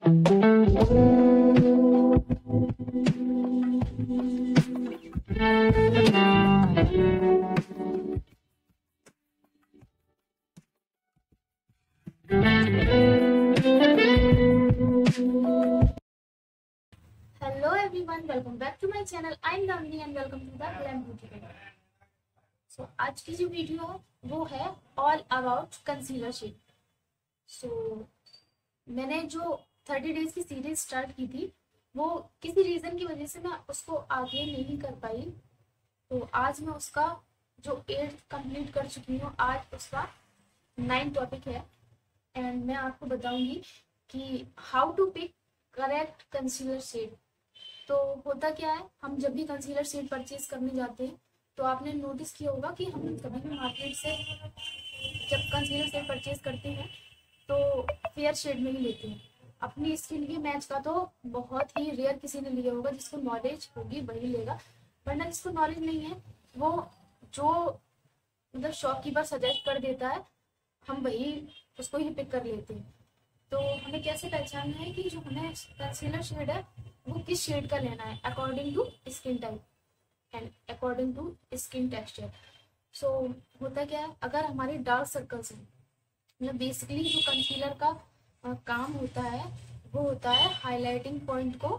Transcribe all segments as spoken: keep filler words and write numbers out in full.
Hello everyone, welcome back to my channel. I am Nandini and welcome to the Glam Beauty Channel. So आज की जो video है वो है all about concealer shade. So मैंने जो थर्टी डेज की सीरीज स्टार्ट की थी वो किसी रीज़न की वजह से मैं उसको आगे नहीं कर पाई. तो आज मैं उसका जो एट्थ कंप्लीट कर चुकी हूँ, आज उसका नाइन टॉपिक है एंड मैं आपको बताऊंगी कि how to pick correct concealer shade. तो होता क्या है, हम जब भी कंसीलर शेड परचेज करने जाते हैं तो आपने नोटिस किया होगा कि हम कभी भी मार्केट से जब कंसीलर शेड परचेज करते हैं तो फेयर शेड में ही लेते हैं. अपनी स्किन के मैच का तो बहुत ही रेयर किसी ने लिया होगा, जिसको नॉलेज होगी वही लेगा, वरना जिसको नॉलेज नहीं है वो जो मतलब शॉपकीपर सजेस्ट कर देता है हम वही उसको ही पिक कर लेते हैं. तो हमें कैसे पहचानना है कि जो हमें कंसीलर शेड है वो किस शेड का लेना है, according to skin type and according to skin texture. So होता क्या है, अगर हमारे डार्क सर्कल्स हैं, मतलब बेसिकली जो कंसीलर का आ, काम होता है वो होता है हाईलाइटिंग पॉइंट को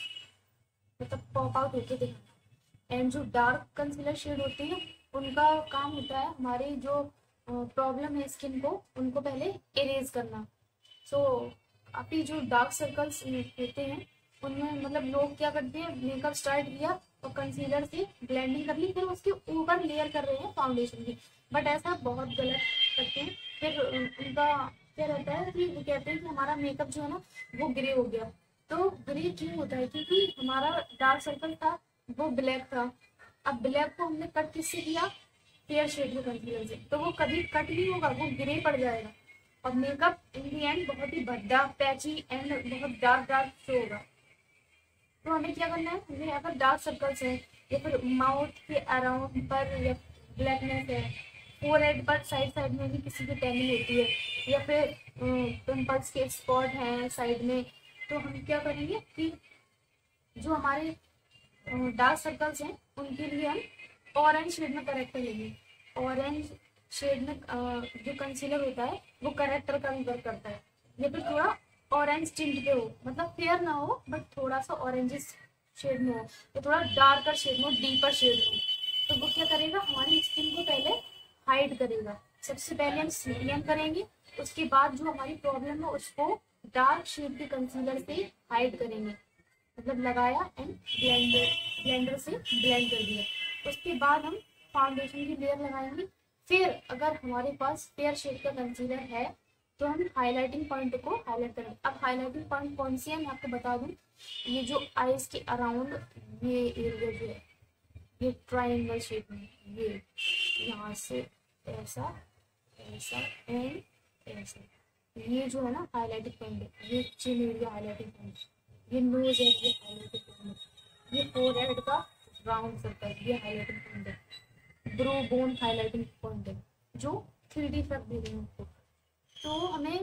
मतलब पॉप आउट होके दिखाना. एंड जो डार्क कंसीलर शेड होते हैं उनका काम होता है हमारी जो प्रॉब्लम है स्किन को उनको पहले इरेज करना. सो so, काफ़ी जो डार्क सर्कल्स होते हैं उनमें मतलब लोग क्या करते हैं, मेकअप स्टार्ट किया और कंसीलर से ब्लेंडिंग कर ली, फिर उसके ऊपर लेयर कर रहे हैं फाउंडेशन की. बट ऐसा बहुत गलत करते हैं. फिर उनका क्या रहता है कि वो कहते हैं कि हमारा मेकअप जो है ना वो ग्रे हो गया. तो ग्रे क्यों होता है, क्योंकि हमारा डार्क सर्कल था वो ब्लैक था. अब ब्लैक को हमने कट किससे किया, फेयर शेड के कंसीलर से, तो वो कभी कट नहीं होगा, वो ग्रे पड़ जाएगा और मेकअप इन दी एंड बहुत ही भद्दा, पैची एंड बहुत डार्क डार्क शो होगा. तो हमें क्या करना है, हमें अगर डार्क सर्कल्स है या फिर माउथ के अराउंड पर या ब्लैकनेस है, फोरहेड पर साइड साइड में भी किसी की टैनिंग होती है या फिर पिंपल्स के स्पॉट हैं साइड में, तो हम क्या करेंगे कि जो हमारे डार्क सर्कल्स हैं उनके लिए हम ऑरेंज शेड में करेक्टर लेंगे. ऑरेंज शेड में जो कंसीलर होता है वो करेक्टर का भी वर्क करता है. या फिर थोड़ा ऑरेंज टिंट पे हो, मतलब फेयर ना हो बट थोड़ा सा ऑरेंज शेड में हो, या थोड़ा डार्कर शेड में हो, डीपर शेड में, तो वो क्या करेगा, हमारी स्किन को पहले हाइड करेगा. सबसे पहले हम सीरियम करेंगे, उसके बाद जो हमारी प्रॉब्लम है उसको डार्क शेड के कंसीलर से हाइड करेंगे, मतलब लगाया एंड ब्लेंडर ब्लेंडर से ब्लेंड कर दिया. उसके बाद हम फाउंडेशन की लेयर लगाएंगे. फिर अगर हमारे पास फेयर शेड का कंसीलर है तो हम हाइलाइटिंग पॉइंट को हाईलाइट करेंगे. अब हाइलाइटिंग पॉइंट कौन सी है मैं आपको बता दूं, ये जो आईज के अराउंड ये एरिया जो है ये ट्रायंगल शेप में, ये यहाँ से ऐसा ऐसा एंड ऐसा, ये जो है ना हाईलाइटिंग पॉइंट है. ये चिन एरिया हाईलाइटिंग पॉइंट, ये नोज है ये हाईलाइटिंग पॉइंट, ये फोरहेड का राउंड सर्कल ये हाईलाइटिंग पॉइंट है, ब्रो बोन हाईलाइटिंग पॉइंट है जो थ्री डी इफेक्ट दे रहे हैं आपको. तो हमें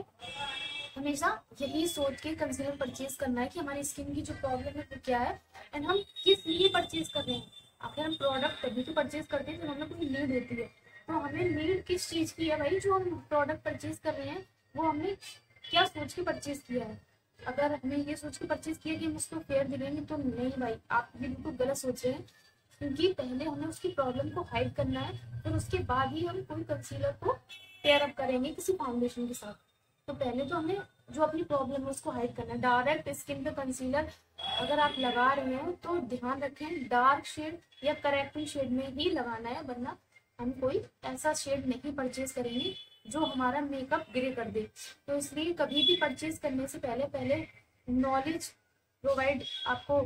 हमेशा यही सोच के कंसीलर परचेज करना है कि हमारी स्किन की जो प्रॉब्लम है वो क्या है एंड हम किस लिए परचेज कर रहे हैं. आखिर हम प्रोडक्ट तभी तो परचेज करते हैं जब हमें कोई नीड होती है. तो हमें नीड किस चीज़ की है भाई, जो हम प्रोडक्ट परचेज कर रहे हैं वो हमने क्या सोच के परचेज किया है. अगर हमने ये सोच के परचेज किया कि हम उसको फेयर दिलेंगे तो नहीं भाई, आप ये बिल्कुल गलत सोच रहे हैं. क्योंकि पहले हमें उसकी प्रॉब्लम को हाइड करना है, फिर उसके बाद ही हम कोई कंसीलर को पेयर अप करेंगे किसी फाउंडेशन के साथ. तो पहले तो हमें जो अपनी प्रॉब्लम है उसको हाइड करना है. डायरेक्ट स्किन पे कंसीलर अगर आप लगा रहे हैं तो ध्यान रखें डार्क शेड या करेक्टिंग शेड में ही लगाना है, वरना हम कोई ऐसा शेड नहीं परचेज करेंगे जो हमारा मेकअप ग्रे कर दे. तो इसलिए कभी भी परचेज करने से पहले पहले नॉलेज प्रोवाइड आपको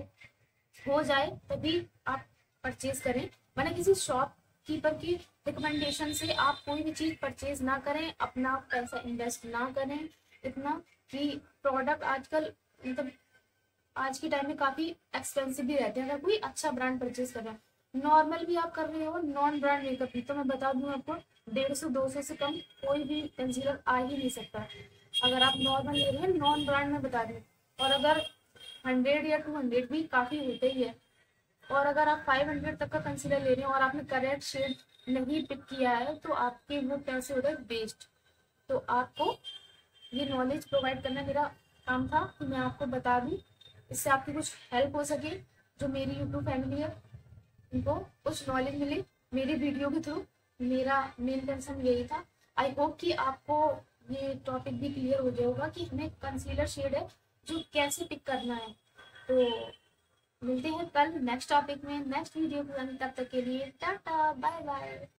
हो जाए तभी आप परचेज करें, वरना किसी शॉप कीपर की रिकमेंडेशन से आप कोई भी चीज़ परचेज ना करें, अपना पैसा इन्वेस्ट ना करें इतना कि प्रोडक्ट आजकल मतलब आज के टाइम में काफ़ी एक्सपेंसिव भी रहते हैं. अगर कोई अच्छा ब्रांड परचेज कर रहा है, नॉर्मल भी आप कर रहे हो नॉन ब्रांड मेकअप भी, तो मैं बता दूं आपको डेढ़ सौ दो सौ से कम कोई भी कंसीलर आ ही नहीं सकता. अगर आप नॉर्मल ले रहे हैं नॉन ब्रांड में बता दूं और अगर हंड्रेड या टू हंड्रेड भी काफ़ी होते ही है, और अगर आप फाइव हंड्रेड तक का कंसीलर ले रहे हैं और आपने करेक्ट शेड नहीं पिक किया है तो आपके वो पैसे हो गए वेस्ट। तो आपको ये नॉलेज प्रोवाइड करना मेरा काम था कि मैं आपको बता दूं, इससे आपकी कुछ हेल्प हो सके। जो मेरी यूट्यूब फैमिली है उनको कुछ नॉलेज मिले मेरी वीडियो के थ्रू। मेरा मेन कंसर्न यही था। आई होप कि आपको ये टॉपिक भी क्लियर हो गया होगा कि हमें कंसीलर शेड है जो कैसे पिक करना है। तो मिलते हैं कल नेक्स्ट टॉपिक में, नेक्स्ट वीडियो में। तब तक के लिए टाटा बाय बाय।